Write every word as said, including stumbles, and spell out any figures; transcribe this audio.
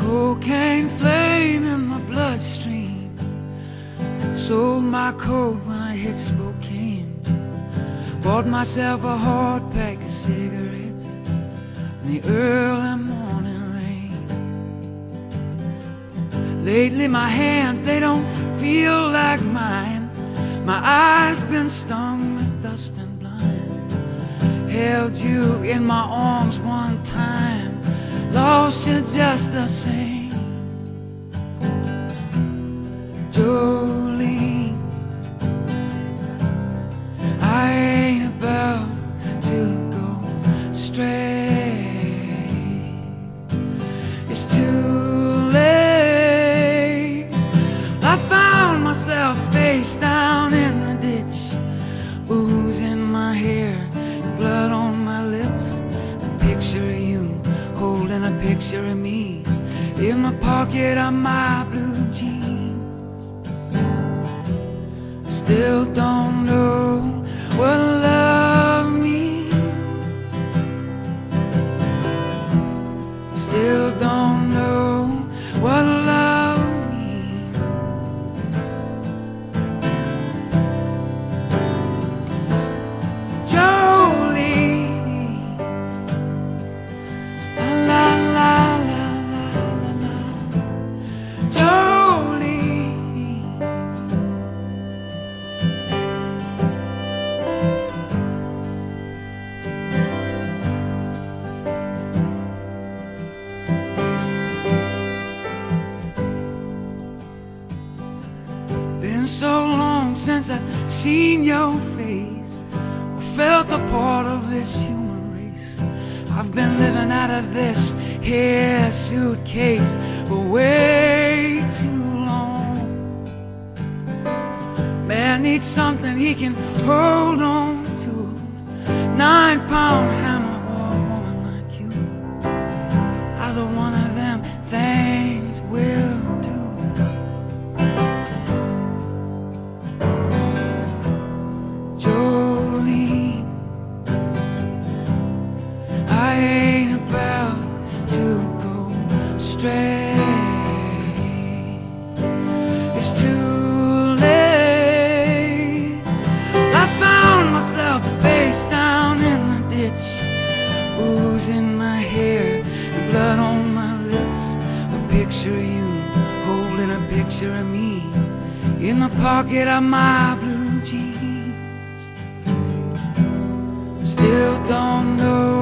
cocaine flame in my bloodstream. Sold my coat when I hit Spokane. Bought myself a hard pack of cigarettes in the early morning rain. Lately my hands, they don't feel like mine. My eyes been stung with dust and blind. Held you in my arms one time, lost you just the same. Jolene, I ain't about to go stray. It's too late. I found myself face down in the ditch, booze in my hair, blood on my lips. A picture of you holding a picture of me in the pocket of my blue jeans. I still don't know what love means. I still don't know what love means. Jolene, la la la la la la. Jolene, been so long since I've seen your face, or felt a part of this human race. I've been living out of this here suitcase for way too long. Man needs something he can hold on to. Nine pound hammer or a woman like you, either one of them things will do. Jolene, I ain't about to go stray. It's too late. I found myself face down in the ditch, booze in my hair, blood on my lips. A picture of you holding a picture of me in the pocket of my blue jeans. Still don't know